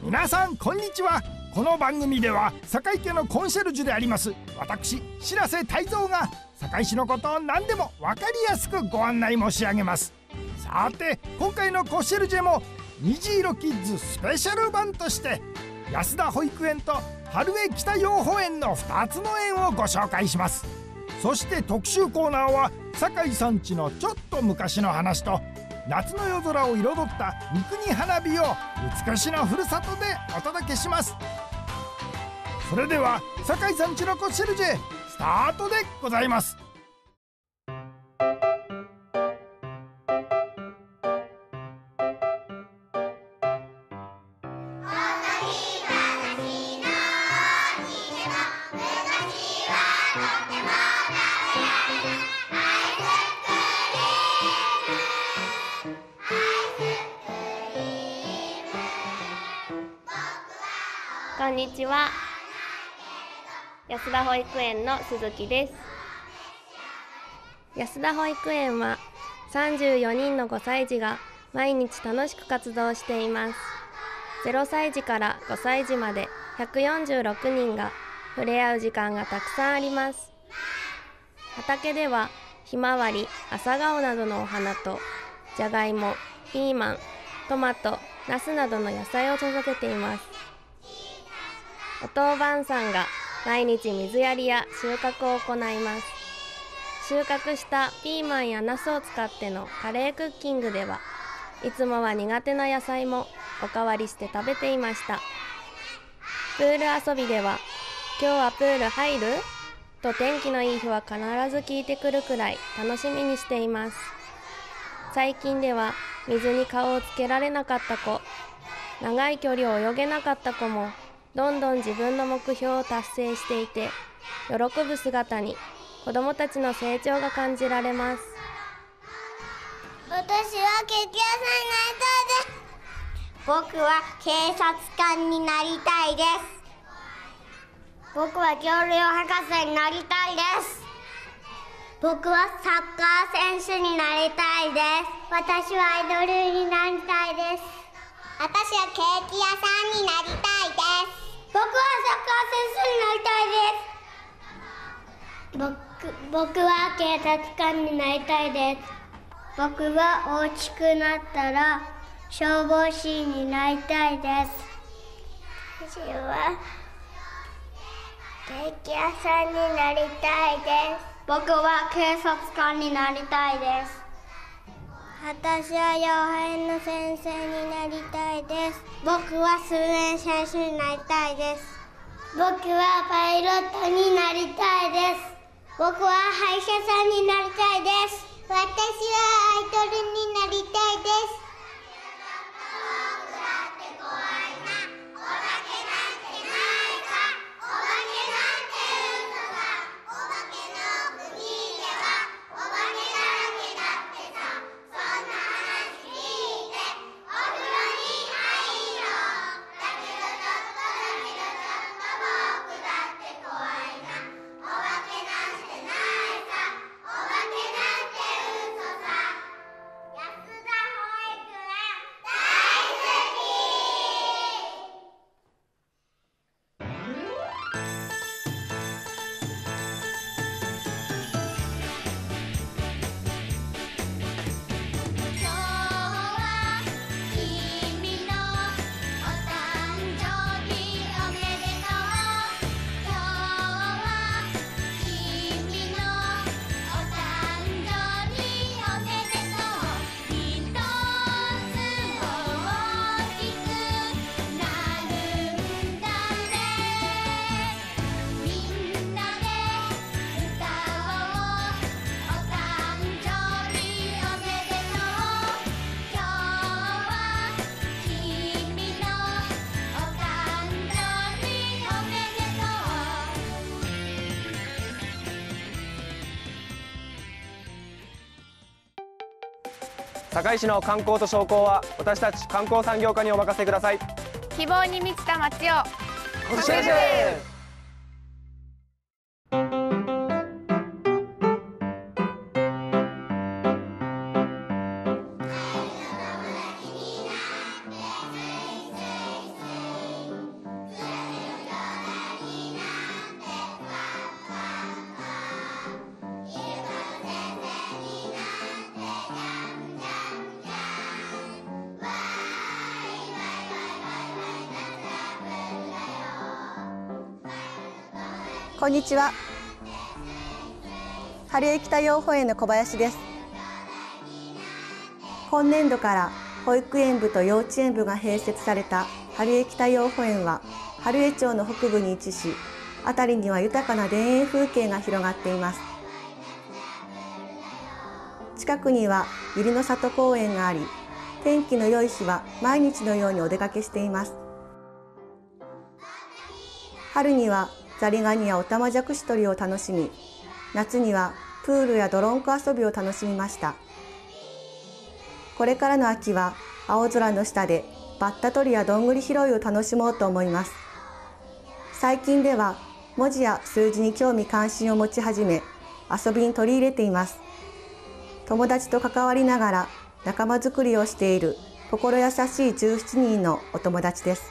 皆さんこんにちは。この番組では坂井家のコンシェルジュであります私白瀬泰造が坂井市のことを何でも分かりやすくご案内申し上げます。さて今回のコンシェルジュも虹色キッズスペシャル版として安田保育園と春江北養護園の2つの園をご紹介します。そして特集コーナーは坂井さん家のちょっと昔の話と夏の夜空を彩った三国花火を美しなふるさとでお届けします。それでは坂井さん家のコンシェルジュスタートでございます。 こんにちは。安田保育園の鈴木です。安田保育園は34人の5歳児が毎日楽しく活動しています。0歳児から5歳児まで146人が触れ合う時間がたくさんあります。畑ではひまわり、朝顔などのお花とじゃがいも、ピーマン、トマト、ナスなどの野菜を育てています。お当番さんが毎日水やりや収穫を行います。収穫したピーマンやナスを使ってのカレークッキングではいつもは苦手な野菜もおかわりして食べていました。プール遊びでは今日はプール入る？と天気のいい日は必ず聞いてくるくらい楽しみにしています。最近では水に顔をつけられなかった子、長い距離を泳げなかった子もどんどん自分の目標を達成していて、喜ぶ姿に子どもたちの成長が感じられます。 私はケーキ屋さんになりたいです。僕は警察官になりたいです。僕は恐竜博士になりたいです。僕はサッカー選手になりたいです。私はアイドルになりたいです。私はケーキ屋さんになりたいです。僕はサッカー選手になりたいです。僕は警察官になりたいです。僕は大きくなったら消防士になりたいです。私はケーキ屋さんになりたいです。僕は警察官になりたいです。私は幼稚園の先生になりたいです。僕は水泳選手になりたいです。僕はパイロットになりたいです。僕は歯医者さんになりたいです。私はアイドルになりたいです。 堺市の観光と商工は私たち観光産業課にお任せください。 希望に満ちた街をコンシェルジュ。 こんにちは。春江北養護園の小林です。今年度から保育園部と幼稚園部が併設された春江北養護園は春江町の北部に位置し、辺りには豊かな田園風景が広がっています。近くには百合の里公園があり、天気の良い日は毎日のようにお出かけしています。春にはザリガニやオタマジャクシ取りを楽しみ、夏にはプールや泥んこ遊びを楽しみました。これからの秋は青空の下でバッタ取りやどんぐり拾いを楽しもうと思います。最近では文字や数字に興味関心を持ち始め、遊びに取り入れています。友達と関わりながら仲間づくりをしている心優しい17人のお友達です。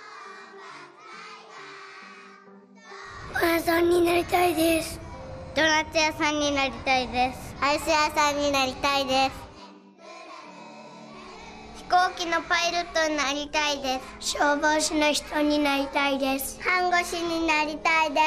パン屋さんになりたいです。ドーナツ屋さんになりたいです。アイス屋さんになりたいです。飛行機のパイロットになりたいです。消防士の人になりたいです。看護師になりたいです。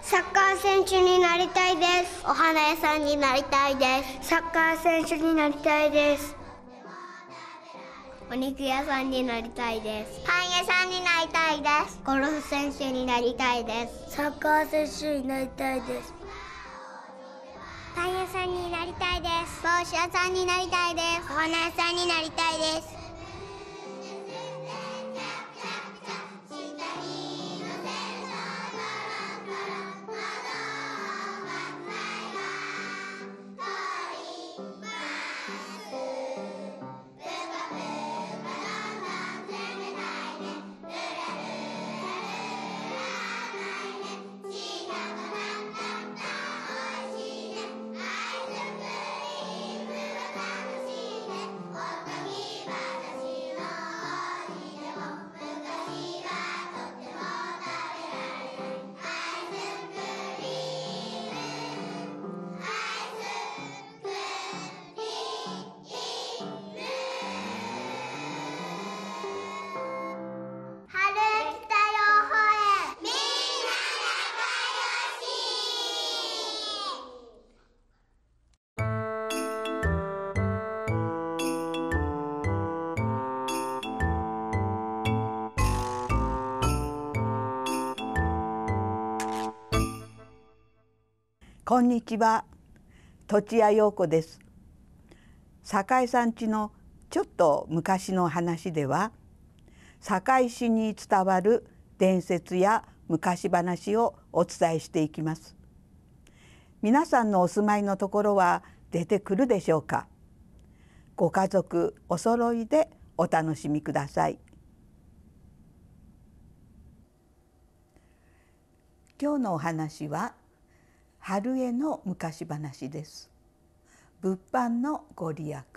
サッカー選手になりたいです。お花屋さんになりたいです。サッカー選手になりたいです。お肉屋さんになりたいです。パン屋さんになりたいです。ゴルフ選手になりたいです。サッカー選手になりたいです。パン屋さんになりたいです。帽子屋さんになりたいです。お花屋さんになりたいです。 こんにちは、土屋陽子です。堺さん家のちょっと昔の話では、堺市に伝わる伝説や昔話をお伝えしていきます。皆さんのお住まいのところは出てくるでしょうか。ご家族お揃いでお楽しみください。今日のお話は春江の昔話です。物販のご利益。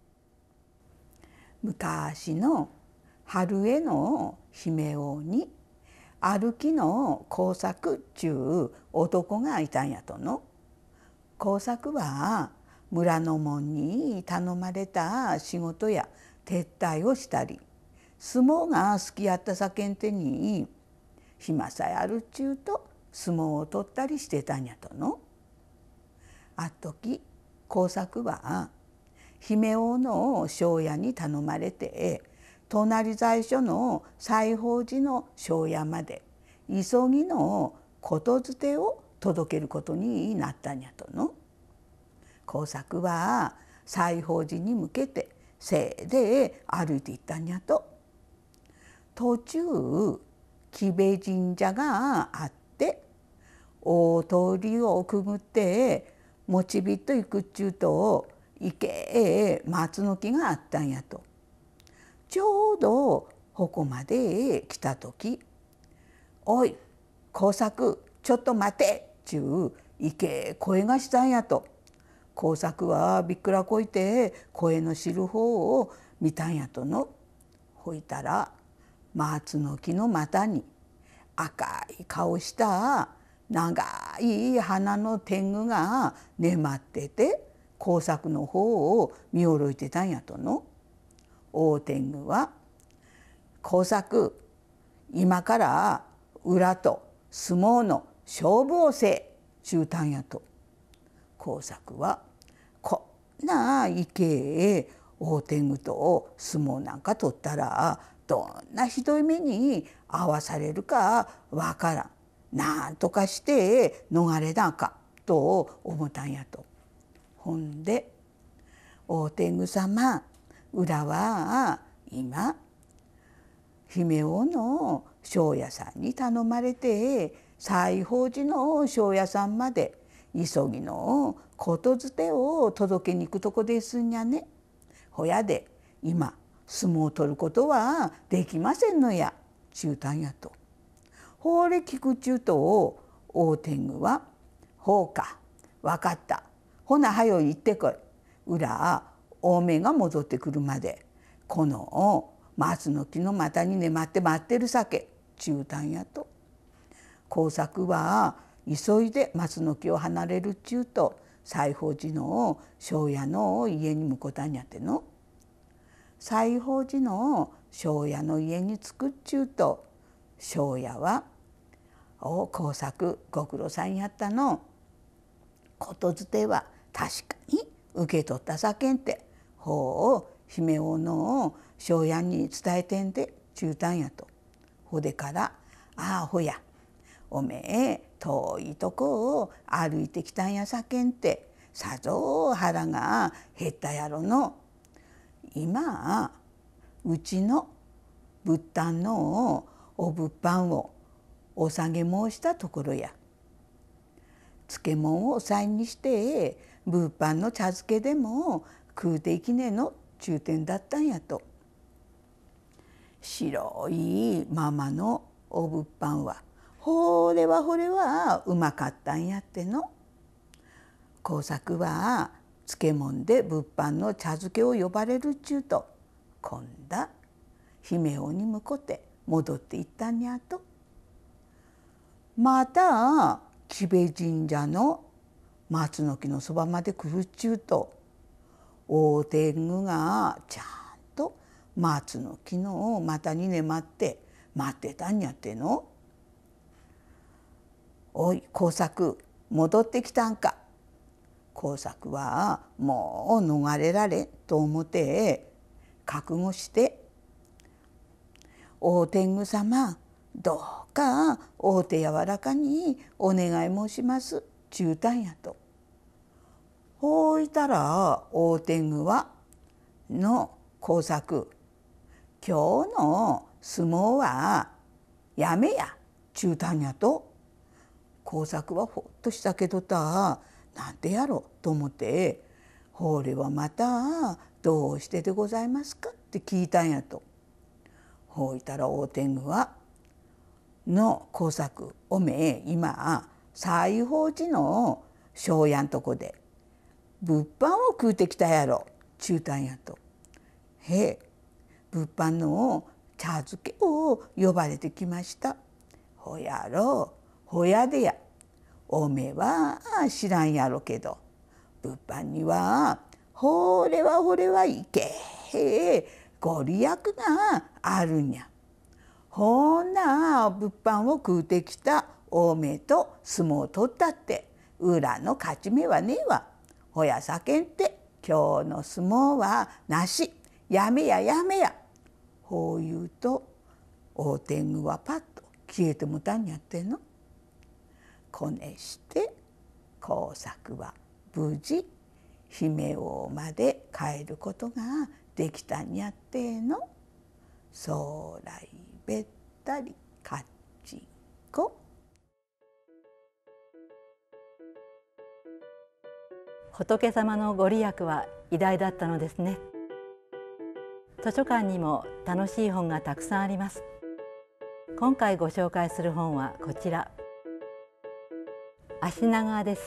昔の春江の姫王に歩きの耕作っちゅう男がいたんやとの。耕作は村の門に頼まれた仕事や撤退をしたり、相撲が好きやったさけんてに暇さえあるっちゅうと相撲を取ったりしてたんやとの。あっとき耕作は姫王の庄屋に頼まれて、隣在所の西宝寺の庄屋まで急ぎのことづてを届けることになったんやとの。耕作は西宝寺に向けてせいで歩いていったんやと。途中木部神社があって、大通りをくぐってもちびっと行くっちゅうと池へ松の木があったんやと。ちょうどここまで来た時「おい耕作ちょっと待て」っちゅう池へ声がしたんやと。耕作はびっくらこいて声の知る方を見たんやとの。ほいたら松の木の股に赤い顔した長い花の天狗がねまってて、耕作の方を見下ろいてたんやとの。大天狗は「耕作、今から裏と相撲の勝負をせ中短やと。耕作はこんな池へ大天狗と相撲なんか取ったらどんなひどい目に遭わされるかわからん。なんとかして逃れなあかと思ったんやと。ほんで大天狗様裏は今姫王の庄屋さんに頼まれて西方寺の庄屋さんまで急ぎのことづてを届けに行くとこですんやね。ほやで今相撲を取ることはできませんのやちゅうたんやと。ほれ聞くちゅうと大天狗は「ほうか分かった。ほなはよ行ってこい。裏おめが戻ってくるまでこの松の木の股に待ってるさけ」ちゅうたんやと。耕作は急いで松の木を離れるっちゅうと西方寺の庄屋の家に向こたんやっての。西方寺の庄屋の家に着くっちゅうと庄屋は「お耕作ご苦労さんやったの。ことづては確かに受け取ったさけんてほう姫王の庄屋に伝えてんで」ちゅうたんやと。ほでから「ああほやおめえ遠いとこを歩いてきたんやさけんてさぞ腹が減ったやろの。今うちの仏壇のお物販をお下げ申したところや。漬物をおさいにして物販の茶漬けでも食うていきねえの中天だったんやと。白いままのお物販はほれはうまかったんやっての。耕作は漬物で物販の茶漬けを呼ばれるっちゅうと今度姫王に向こって戻っていったんやと。また木部神社の松の木のそばまで来るっちゅうと大天狗がちゃんと松の木の股に待ってたんやっての。おい耕作戻ってきたんか。耕作はもう逃れられと思って覚悟して「大天狗様どうかお手柔らかにお願い申します」ちゅうたんやと。ほいたら大天狗は「の耕作今日の相撲はやめや」ちゅうたんやと。耕作はほっとしたけどなんでやろと思って「ほれはまたどうしてでございますか?」って聞いたんやと。ほいたら大天狗は「の耕作おめえ今西方寺の庄屋んとこで物販を食うてきたやろ」ちゅうたんやと。へえ物販の茶漬けを呼ばれてきました。ほやろほやでやおめえは知らんやろけど物販にはほれはいけへご利益があるんや。ほんな物販を食うてきたおめえと相撲を取ったって裏の勝ち目はねえわ。ほやさけんって今日の相撲はなしやめや。ほう言うと大天狗はパッと消えてもたんやっての。こねして耕作は無事姫王まで帰ることができたんやっての。将来べったりかっちこ。 仏様のご利益は偉大だったのですね。図書館にも楽しい本がたくさんあります。今回ご紹介する本はこちら。足長です。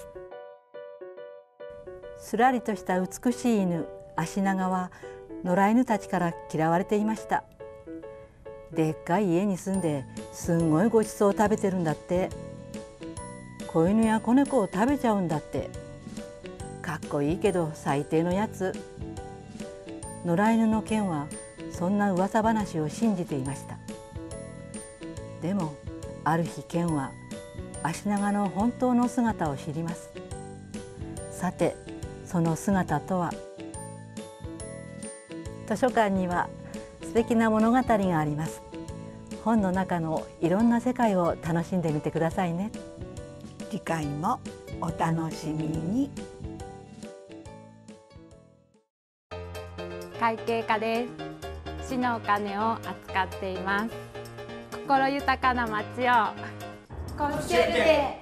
すらりとした美しい犬足長は野良犬たちから嫌われていました。でっかい家に住んですんごいごちそうを食べてるんだって。子犬や子猫を食べちゃうんだって。かっこいいけど最低のやつ。野良犬のケンはそんな噂話を信じていました。でもある日ケンは足長の本当の姿を知ります。さて、その姿とは。図書館には素敵な物語があります。本の中のいろんな世界を楽しんでみてくださいね。 次回もお楽しみに。 会計課です。市のお金を扱っています。心豊かな街をコンシェルジェ。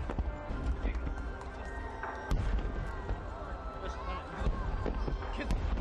決